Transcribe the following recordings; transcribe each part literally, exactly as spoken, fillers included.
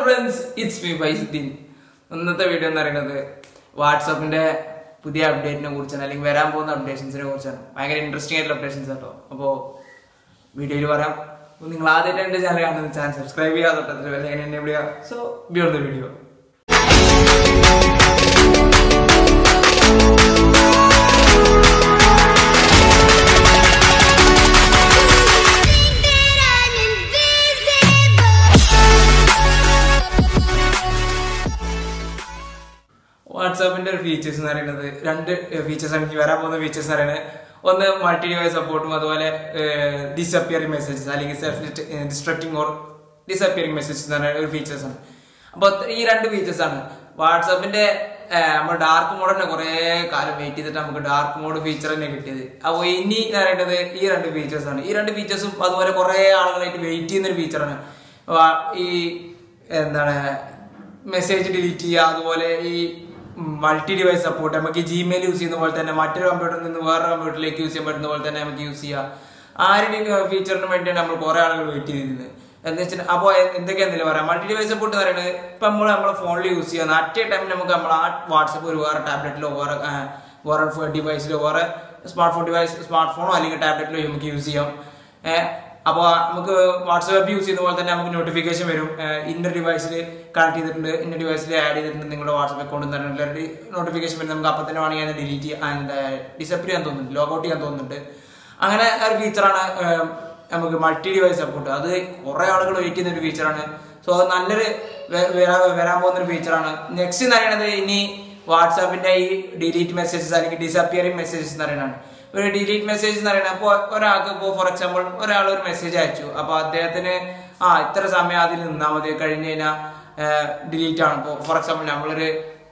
friends, it's me Faizuddin. ഇന്നത്തെ video എന്ന് പറയുന്നത് വാട്സാപ്പിന്റെ പുതിയ അപ്ഡേറ്റിനെ കുറിച്ചാണ്, അല്ലെങ്കിൽ വരാൻ പോകുന്ന അപ്ഡേഷൻസിനെ കുറിച്ചാണ്. ഭയങ്കര ഇൻട്രസ്റ്റിംഗ് ആയിട്ടുള്ള അപ്ഡേഷൻസ് കേട്ടോ. അപ്പോൾ വീഡിയോയിൽ പറയാം. നിങ്ങൾ ആദ്യമായിട്ട് എൻ്റെ ചാനൽ കാണുന്ന ചാനൽ സബ്സ്ക്രൈബ് ചെയ്യാതെ തൊട്ടത്തിൽ അല്ലെങ്കിൽ എന്നെ വിളിക്കുക. So beyond the video. വാട്സാപ്പിന്റെ ഒരു ഫീച്ചേഴ്സ് എന്ന് പറയുന്നത് രണ്ട് ഫീച്ചേഴ്സ് ആണ് വരാൻ പോകുന്ന ഫീച്ചേഴ്സ് എന്ന് പറയുന്നത്. ഒന്ന് മൾട്ടി ഡിവൈസ് സപ്പോർട്ടും അതുപോലെ ഡിസപ്പിയറിംഗ് മെസ്സേജസ് അല്ലെങ്കിൽ self destructing or disappearing messages എന്ന് പറയുന്ന ഒരു ഫീച്ചേഴ്സ് ആണ്. അപ്പോൾ ഈ രണ്ട് ഫീച്ചേഴ്സ് ആണ് വാട്സാപ്പിന്റെ നമ്മൾ ഡാർക്ക് മോഡ് തന്നെ കുറെ കാലം വെയിറ്റ് ചെയ്തിട്ട് നമുക്ക് ഡാർക്ക് മോഡ് ഫീച്ചർ തന്നെ കിട്ടിയത്. അപ്പോൾ ഇനി എന്ന് പറയുന്നത് ഈ രണ്ട് ഫീച്ചേഴ്സ് ആണ്. ഈ രണ്ട് ഫീച്ചേഴ്സും അതുപോലെ കുറെ ആളുകളായിട്ട് വെയിറ്റ് ചെയ്യുന്ന ഒരു ഫീച്ചറാണ്. ഈ എന്താണ് മെസ്സേജ് ഡിലീറ്റ് ചെയ്യുക, അതുപോലെ ഈ മൾട്ടി ഡിവൈസ് സപ്പോർട്ട്. നമുക്ക് ജിമെയിൽ യൂസ് ചെയ്യുന്ന പോലെ തന്നെ മറ്റൊരു കമ്പ്യൂട്ടറിൽ നിന്ന് വേറെ കമ്പ്യൂട്ടറിലേക്ക് യൂസ് ചെയ്യാൻ പറ്റുന്ന പോലെ തന്നെ നമുക്ക് യൂസ് ചെയ്യാം. ആ ഒരു ഫീച്ചറിന് വേണ്ടിയാണ് നമ്മൾ കുറെ ആളുകൾ വെയിറ്റ് ചെയ്തിരുന്നത്. എന്താ വെച്ചാൽ അപ്പോൾ എന്തൊക്കെയാണെന്നില്ല പറയാം. മൾട്ടി ഡിവൈസ് സപ്പോർട്ട് എന്ന് പറയുന്നത് ഇപ്പം നമ്മൾ നമ്മളെ ഫോണിൽ യൂസ് ചെയ്യുന്ന അറ്റ് എ ടൈം നമുക്ക് നമ്മൾ ആ വാട്സപ്പ് ഒരു വേറെ ടാബ്ലറ്റിലോ വേറെ വേറെ ഡിവൈസിലോ വേറെ സ്മാർട്ട് ഫോൺ ഡിവൈസ് സ്മാർട്ട് ഫോണോ അല്ലെങ്കിൽ ടാബ്ലറ്റിലോ നമുക്ക് യൂസ് ചെയ്യാം. അപ്പോൾ നമുക്ക് വാട്സാപ്പ് യൂസ് ചെയ്യുന്ന പോലെ തന്നെ നമുക്ക് നോട്ടിഫിക്കേഷൻ വരും. ഇന്ന ഡിവൈസിൽ കണക്ട് ചെയ്തിട്ടുണ്ട്, ഇന്ന ഡിവൈസിൽ ആഡ് ചെയ്തിട്ടുണ്ട് നിങ്ങളുടെ വാട്സാപ്പ് അക്കൗണ്ട് തന്നെ നോട്ടിഫിക്കേഷൻ വരും. നമുക്ക് അപ്പം തന്നെ വേണമെങ്കിൽ അത് ഡിലീറ്റ് ചെയ്യാൻ എന്താ ഡിസപ്പിയർ ചെയ്യാൻ തോന്നുന്നുണ്ട്, ലോഗൗട്ട് ചെയ്യാൻ തോന്നുന്നുണ്ട്. അങ്ങനെ ഒരു ഫീച്ചറാണ് നമുക്ക് മൾട്ടി ഡിവൈസ് സപ്പോർട്ട്. അത് കുറേ ആളുകൾ വെയിറ്റ് ചെയ്യുന്ന ഒരു ഫീച്ചറാണ്. സോ അത് നല്ലൊരു വരാൻ പോകുന്ന ഒരു ഫീച്ചറാണ്. നെക്സ്റ്റ് എന്ന് പറയുന്നത് ഇനി വാട്സാപ്പിന്റെ ഈ ഡിലീറ്റ് മെസ്സേജസ് അല്ലെങ്കിൽ ഡിസപ്പിയറിംഗ് മെസ്സേജസ് എന്ന് പറയുന്നതാണ്. ഒരു ഡിലീറ്റ് മെസ്സേജ് എന്ന് പറയുന്നത് അപ്പോൾ ഒരാൾക്ക് ഇപ്പോൾ ഫോർ എക്സാമ്പിൾ ഒരാൾ ഒരു മെസ്സേജ് അയച്ചു. അപ്പോൾ അദ്ദേഹത്തിന് ആ ഇത്ര സമയം അതിൽ നിന്നാൽ മതി, കഴിഞ്ഞ് കഴിഞ്ഞാൽ ഡിലീറ്റ് ആണ്. ഇപ്പോൾ ഫോർ എക്സാമ്പിൾ നമ്മളൊരു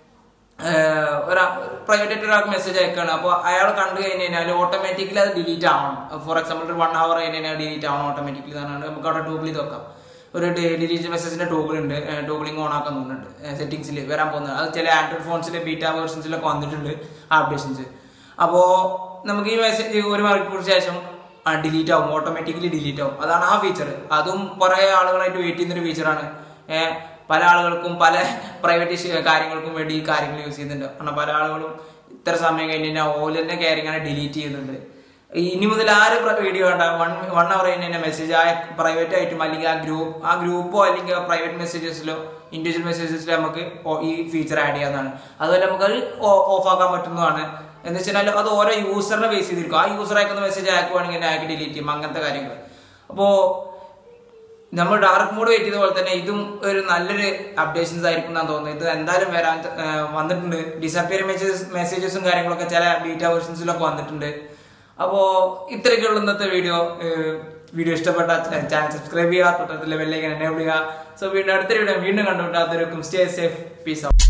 ഒരാ പ്രൈവറ്റ് ആയിട്ട് ഒരാൾക്ക് മെസ്സേജ് അയക്കുകയാണ്. അപ്പോൾ അയാൾ കണ്ടു കഴിഞ്ഞ് കഴിഞ്ഞാൽ ഓട്ടോമാറ്റിക്കലി അത് ഡിലീറ്റ് ആവണം. ഫോർ എക്സാമ്പിൾ ഒരു വൺ അവർ കഴിഞ്ഞ് കഴിഞ്ഞാൽ ഡിലീറ്റ് ആവണം ഓട്ടോമാറ്റിക്കലി എന്നാണ്. നമുക്ക് അവിടെ ടൂബിൽ ഇത് വെക്കാം. ഒരു ഡിലീറ്റ് മെസ്സേജിന്റെ ടൂബിൾ ഉണ്ട്, ടൂബിളിങ് ഓൺ ആക്കാൻ തോന്നുന്നുണ്ട് സെറ്റിംഗ്സിൽ വരാൻ പോകുന്നത്. അത് ചില ആൻഡ്രോയിഡ് ഫോൺസിലെ ബീറ്റാ വേർഷൻസിലൊക്കെ വന്നിട്ടുണ്ട് ആ അപ്ഡേഷൻസ്. അപ്പോൾ നമുക്ക് ഈ മെസ്സേജ് ഒരു മണിക്കൂർ ശേഷം ഡിലീറ്റ് ആവും, ഓട്ടോമാറ്റിക്കലി ഡിലീറ്റ് ആവും. അതാണ് ആ ഫീച്ചർ. അതും കുറേ ആളുകളായിട്ട് വെയിറ്റ് ചെയ്യുന്നൊരു ഫീച്ചറാണ്. പല ആളുകൾക്കും പല പ്രൈവറ്റ് കാര്യങ്ങൾക്കും വേണ്ടി ഈ കാര്യങ്ങൾ യൂസ് ചെയ്യുന്നുണ്ട്. കാരണം പല ആളുകളും ഇത്ര സമയം കഴിഞ്ഞ് കഴിഞ്ഞാൽ ഓലെന്നെ കാര്യങ്ങൾ ഡിലീറ്റ് ചെയ്യുന്നുണ്ട്. ഇനി മുതൽ ആര് വീഡിയോ വേണ്ട വൺ വൺ അവർ കഴിഞ്ഞ് കഴിഞ്ഞാൽ മെസ്സേജ് ആ പ്രൈവറ്റ് ആയിട്ടും അല്ലെങ്കിൽ ആ ഗ്രൂപ്പ് ആ ഗ്രൂപ്പോ അല്ലെങ്കിൽ പ്രൈവറ്റ് മെസ്സേജസിലോ ഇൻഡിവിജ്വൽ മെസ്സേജസിലോ നമുക്ക് ഈ ഫീച്ചർ ആഡ് ചെയ്യാവുന്നതാണ്. അതുപോലെ നമുക്കത് ഓഫ് ആക്കാൻ പറ്റുന്നതാണ്. എന്ന് വെച്ചാൽ അത് ഓരോ യൂസറിനെ ബേസ് ചെയ്തിരിക്കും. ആ യൂസർ അയക്കുന്ന മെസ്സേജ് അയക്കുവാണെങ്കിൽ അയക്ക് ഡിലീറ്റ് ചെയ്യും, അങ്ങനത്തെ കാര്യങ്ങൾ. അപ്പോൾ നമ്മൾ ഡാർക്ക് മോഡ് വെയിറ്റ് ചെയ്ത പോലെ തന്നെ ഇതും ഒരു നല്ലൊരു അപ്ഡേഷൻസ് ആയിരിക്കും എന്നാണ് തോന്നുന്നത്. ഇത് എന്തായാലും വരാൻ വന്നിട്ടുണ്ട്. ഡിസപ്പിയറിംഗ് മെസ്സേജസ് മെസ്സേജസും കാര്യങ്ങളൊക്കെ ചില ബീറ്റാ വേർഷൻസിലൊക്കെ വന്നിട്ടുണ്ട്. അപ്പോൾ ഇത്രയൊക്കെയുള്ള ഇന്നത്തെ വീഡിയോ. വീഡിയോ ഇഷ്ടപ്പെട്ട ചാനൽ സബ്സ്ക്രൈബ് ചെയ്യുക, തൊട്ടടുത്തുള്ള ബെല്ലൈക്കൻ എന്നെ വിളിക്കുക. സോ വീണ്ടും അടുത്തൊരു വീഡിയോ വീണ്ടും കണ്ടുപിട്ടാത്തവർക്കും സ്റ്റേ സേഫ്, പീസ് ഔട്ട്.